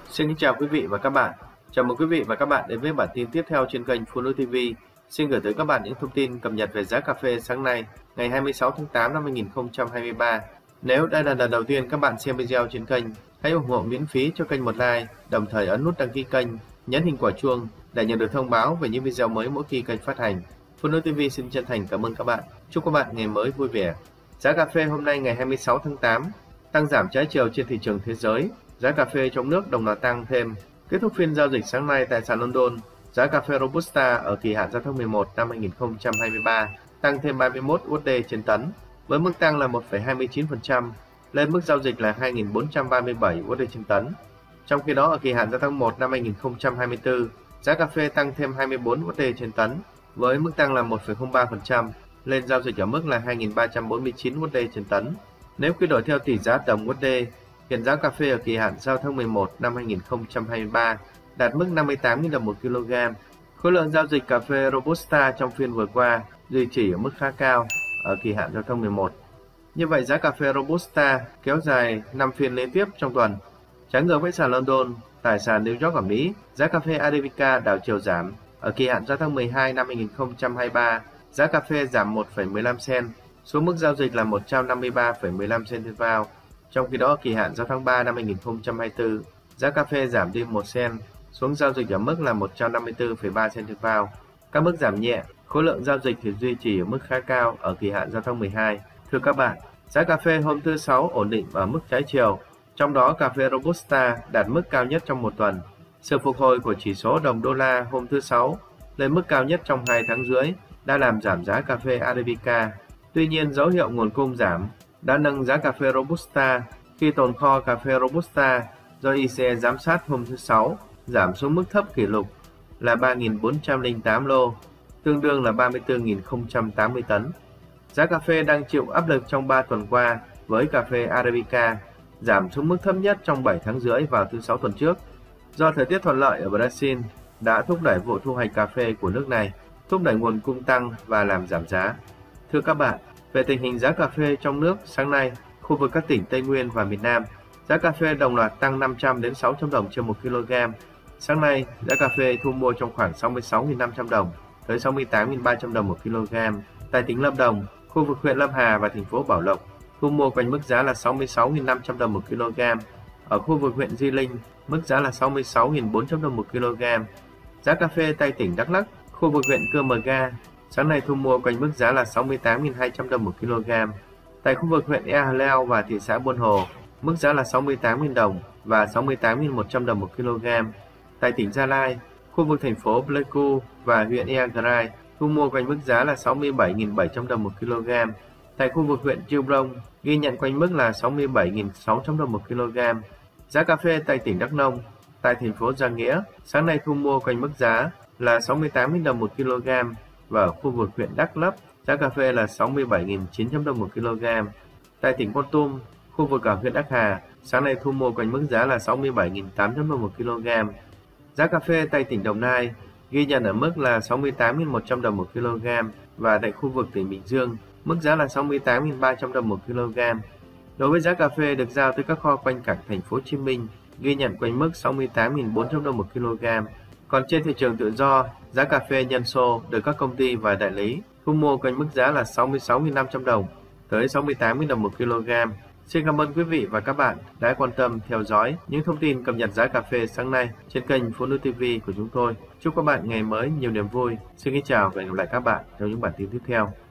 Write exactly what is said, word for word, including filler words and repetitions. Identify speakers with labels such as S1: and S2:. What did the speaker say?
S1: Xin chào quý vị và các bạn. Chào mừng quý vị và các bạn đến với bản tin tiếp theo trên kênh Phụ Nữ ti vi. Xin gửi tới các bạn những thông tin cập nhật về giá cà phê sáng nay, ngày hai mươi sáu tháng tám năm hai nghìn không trăm hai mươi ba. Nếu đây là lần đầu tiên các bạn xem video trên kênh, hãy ủng hộ miễn phí cho kênh một like, đồng thời ấn nút đăng ký kênh, nhấn hình quả chuông để nhận được thông báo về những video mới mỗi khi kênh phát hành. Phụ Nữ ti vi xin chân thành cảm ơn các bạn. Chúc các bạn ngày mới vui vẻ. Giá cà phê hôm nay ngày hai mươi sáu tháng tám tăng giảm trái chiều trên thị trường thế giới. Giá cà phê trong nước đồng loạt tăng thêm. Kết thúc phiên giao dịch sáng nay tại sàn London, giá cà phê Robusta ở kỳ hạn giao tháng mười một năm hai nghìn không trăm hai mươi ba tăng thêm ba mươi mốt đô la trên tấn, với mức tăng là một phẩy hai mươi chín phần trăm, lên mức giao dịch là hai nghìn bốn trăm ba mươi bảy đô la trên tấn. Trong khi đó ở kỳ hạn giao tháng một năm hai nghìn không trăm hai mươi tư, giá cà phê tăng thêm hai mươi bốn đô la trên tấn, với mức tăng là một phẩy không ba phần trăm, lên giao dịch ở mức là hai nghìn ba trăm bốn mươi chín đô la trên tấn. Nếu quy đổi theo tỷ giá đồng u ét đê, hiện giá cà phê ở kỳ hạn giao tháng mười một năm hai nghìn không trăm hai mươi ba đạt mức năm mươi tám nghìn đồng một kg. Khối lượng giao dịch cà phê Robusta trong phiên vừa qua duy trì ở mức khá cao ở kỳ hạn giao tháng mười một. Như vậy, giá cà phê Robusta kéo dài năm phiên liên tiếp trong tuần. Trái ngược với sàn London, tại sàn New York ở Mỹ, giá cà phê Arabica đảo chiều giảm. Ở kỳ hạn giao tháng mười hai năm hai nghìn không trăm hai mươi ba, giá cà phê giảm một phẩy mười lăm cent xuống mức giao dịch là một trăm năm mươi ba phẩy mười lăm cent trên vào. Trong khi đó, kỳ hạn giao tháng ba năm hai nghìn không trăm hai mươi tư, giá cà phê giảm đi một cent xuống giao dịch ở mức là một trăm năm mươi tư phẩy ba cent trên vào. Các mức giảm nhẹ, khối lượng giao dịch thì duy trì ở mức khá cao ở kỳ hạn giao tháng mười hai. Thưa các bạn, giá cà phê hôm thứ Sáu ổn định ở mức trái chiều, trong đó cà phê Robusta đạt mức cao nhất trong một tuần. Sự phục hồi của chỉ số đồng đô la hôm thứ Sáu lên mức cao nhất trong hai tháng rưỡi đã làm giảm giá cà phê Arabica. Tuy nhiên, dấu hiệu nguồn cung giảm đã nâng giá cà phê Robusta khi tồn kho cà phê Robusta do i xê e giám sát hôm thứ Sáu giảm xuống mức thấp kỷ lục là ba nghìn bốn trăm lẻ tám lô, tương đương là ba mươi tư nghìn không trăm tám mươi tấn. Giá cà phê đang chịu áp lực trong ba tuần qua với cà phê Arabica giảm xuống mức thấp nhất trong bảy tháng rưỡi vào thứ Sáu tuần trước. Do thời tiết thuận lợi ở Brazil đã thúc đẩy vụ thu hoạch cà phê của nước này, thúc đẩy nguồn cung tăng và làm giảm giá. Thưa các bạn, về tình hình giá cà phê trong nước sáng nay, khu vực các tỉnh Tây Nguyên và miền Nam, giá cà phê đồng loạt tăng năm trăm đến sáu trăm đồng trên một kg. Sáng nay, giá cà phê thu mua trong khoảng sáu mươi sáu nghìn năm trăm đồng tới sáu mươi tám nghìn ba trăm đồng một kg. Tại tỉnh Lâm Đồng, khu vực huyện Lâm Hà và thành phố Bảo Lộc, thu mua quanh mức giá là sáu mươi sáu nghìn năm trăm đồng một kg. Ở khu vực huyện Di Linh, mức giá là sáu mươi sáu nghìn bốn trăm đồng một kg. Giá cà phê tại tỉnh Đắk Lắk, khu vực huyện Cư Mờ Ga, sáng nay thu mua quanh mức giá là sáu mươi tám nghìn hai trăm đồng một kg. Tại khu vực huyện Ea Hà Leo và thị xã Buôn Hồ, mức giá là sáu mươi tám nghìn đồng và sáu mươi tám nghìn một trăm đồng một kg. Tại tỉnh Gia Lai, khu vực thành phố Pleiku và huyện Iagrai, thu mua quanh mức giá là sáu mươi bảy nghìn bảy trăm đồng một kg. Tại khu vực huyện Chư Prong, ghi nhận quanh mức là sáu mươi bảy nghìn sáu trăm đồng một kg. Giá cà phê tại tỉnh Đắk Nông, tại thành phố Gia Nghĩa, sáng nay thu mua quanh mức giá là sáu mươi tám nghìn đồng một kg. Và ở khu vực huyện Đắk Lắk, giá cà phê là sáu mươi bảy nghìn chín trăm đồng một kg. Tại tỉnh Kon Tum, khu vực ở huyện Đắc Hà, sáng nay thu mua quanh mức giá là sáu mươi bảy nghìn tám trăm đồng một kg. Giá cà phê tại tỉnh Đồng Nai ghi nhận ở mức là sáu mươi tám nghìn một trăm đồng một kg và tại khu vực tỉnh Bình Dương, mức giá là sáu mươi tám nghìn ba trăm đồng một kg. Đối với giá cà phê được giao từ các kho quanh cảng thành phố Hồ Chí Minh, ghi nhận quanh mức sáu mươi tám nghìn bốn trăm đồng một kg. Còn trên thị trường tự do, giá cà phê nhân sô được các công ty và đại lý thu mua quanh mức giá là sáu mươi sáu nghìn năm trăm đồng tới sáu mươi tám nghìn đồng một kg. Xin cảm ơn quý vị và các bạn đã quan tâm theo dõi những thông tin cập nhật giá cà phê sáng nay trên kênh Phụ Nữ ti vi của chúng tôi. Chúc các bạn ngày mới nhiều niềm vui. Xin kính chào và hẹn gặp lại các bạn trong những bản tin tiếp theo.